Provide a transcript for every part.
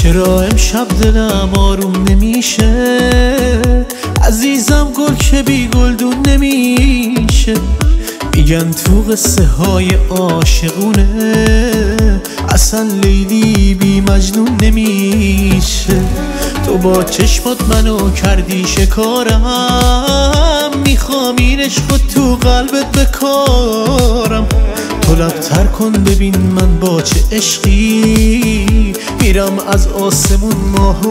چرا امشب دلم آروم نمیشه؟ عزیزم گل که بی گلدون نمیشه. میگن تو قصه های عاشقونه اصلا لیلی بی مجنون نمیشه. تو با چشمات منو کردی شکارم، میخوام این عشق تو قلبت بکارم. تو لبتر کن ببین من با چه عشقی میرم از آسمون ماهو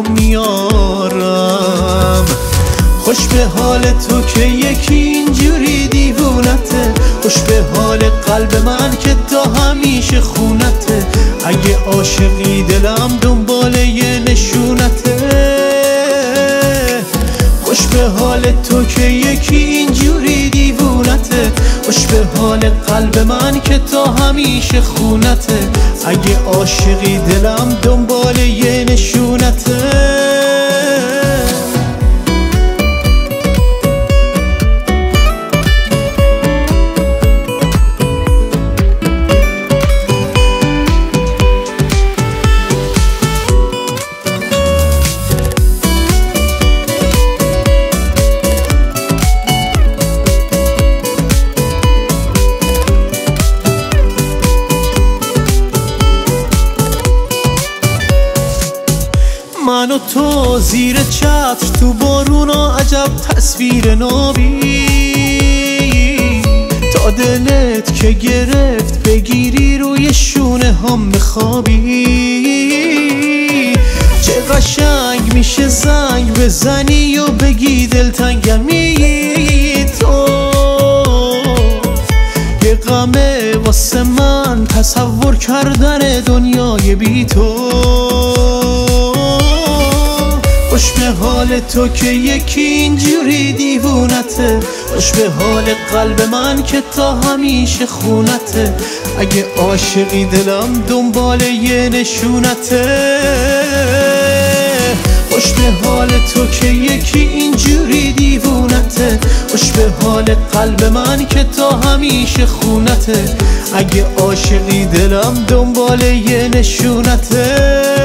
میارم. خوش به حال تو که یکی اینجوری دیوونته، خوش به حال قلب من که تا همیشه خونته. اگه عاشقی دلم دنبال یه نشونته. خوش به حال تو که یکی اینجوری دیوونته، خوش به حال قلب من که تا همیشه خونته. اگه عاشقی دلم دنبال یه نشونته. من و تو زیر چتر تو بارونا عجب تصویر نابی. تا دلت که گرفت بگیری روی شونه هم بخوابی. چه قشنگ میشه زنگ بزنی و بگی دلتنگمی. تو یه غمه واسه من تصور کردن دنیای بی تو. خوش به حال تو که یکی اینجوری دیوونته، خوش به حال قلب من که تا همیشه خونته. اگه عاشقی دلم دنبال یه نشونته. خوش به حال تو که یکی اینجوری دیوونته، خوش به حال قلب من که تا همیشه خونته. اگه عاشقی دلم دنبال یه نشونته.